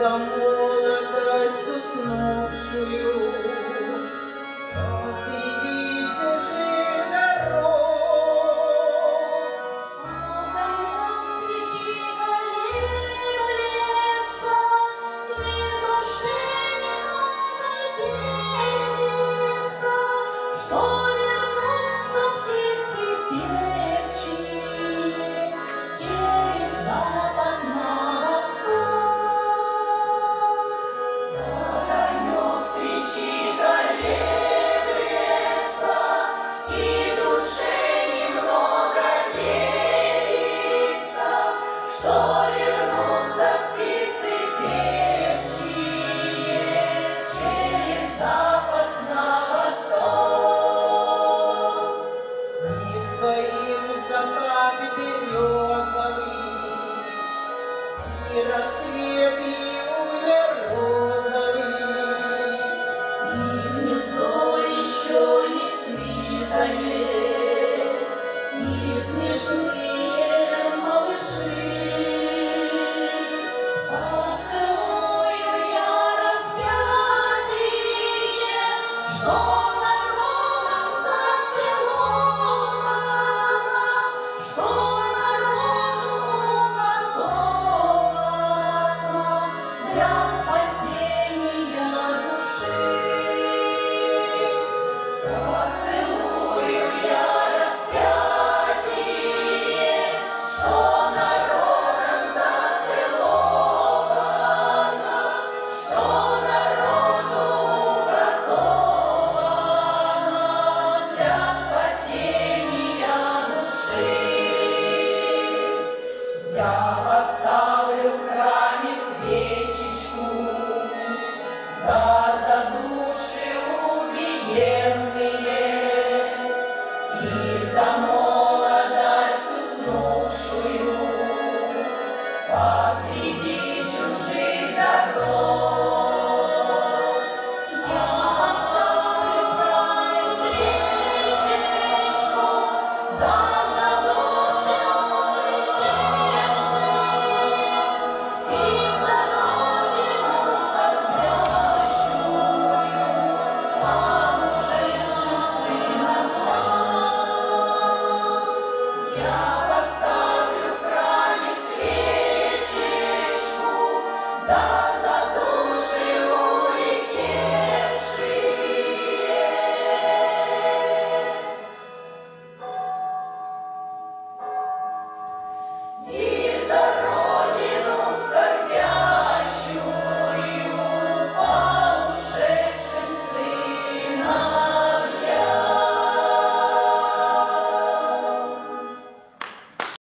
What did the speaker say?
за молодость уснувшую посреди чужих дорог. Огонек свечи колеблется, и душе немного пенится, что вернутся птицы певчие через запад на восток. Огонек свечи колеблется, и душе немного верится, что вернутся птицы певчие через запад на восток. Снится им закат березовый, и рассвет июня розовый, И гнездо еще не слитое, и смешные малыши. Поцелую я распятие, что народом зацеловано, что народу уготовано для спасения души. Поцелую я распятие, что народом зацеловано, что народу уготовано для спасения души. Я поставлю в храме свечечку, да за души убиенные и за молодость уснувшую посреди